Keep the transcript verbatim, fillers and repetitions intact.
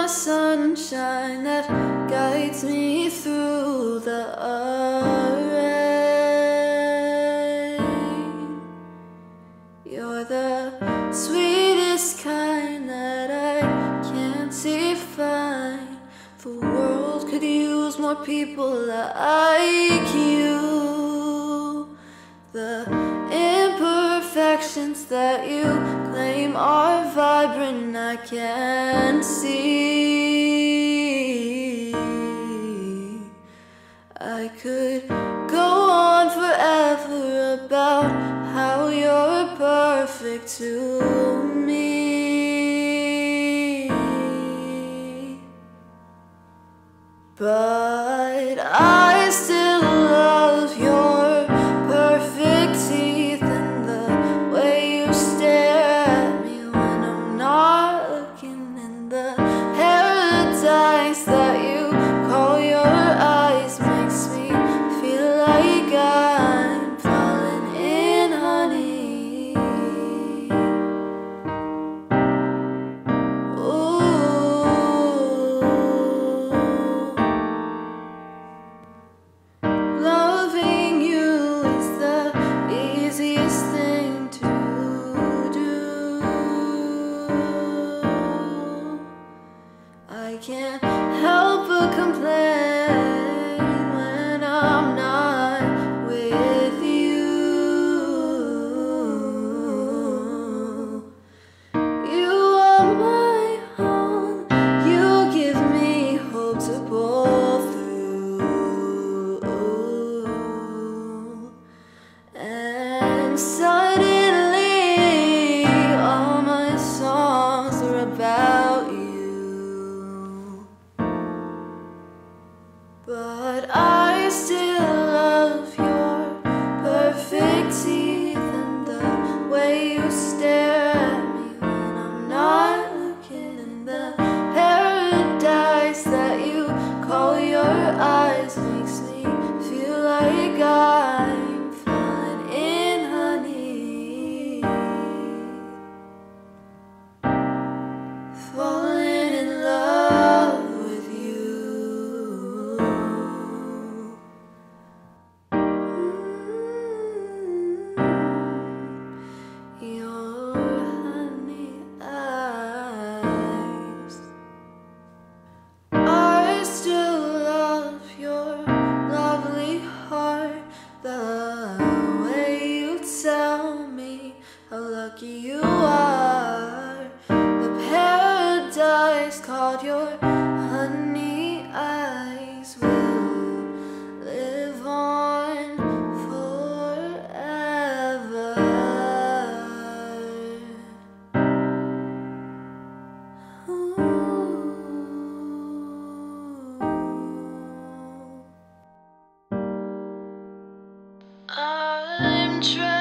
my sunshine that guides me through the rain. You're the sweetest kind that I can't define. The world could use more people like you. The imperfections that you claim are vibrant, I can see. I could go on forever about how you're perfect to me, but I still love your perfect teeth and the way you stare at me when I'm not looking, and the paradise that you call your eyes makes me feel like I'm falling in honey. Ooh. Loving you is the easiest thing to do. I can't help but complain when I'm not with you. You are my own. You give me hope to pull through. And suddenly all my songs are about you. But I still love your perfect teeth and the way you stare at me when I'm not looking, and the paradise that you call your eyes makes me feel like I'm falling in honey, falling in love with you. Your honey eyes. I still love your lovely heart, the way you tell me how lucky you are. The paradise called your honey eyes will live on forever. Ooh. I'm trying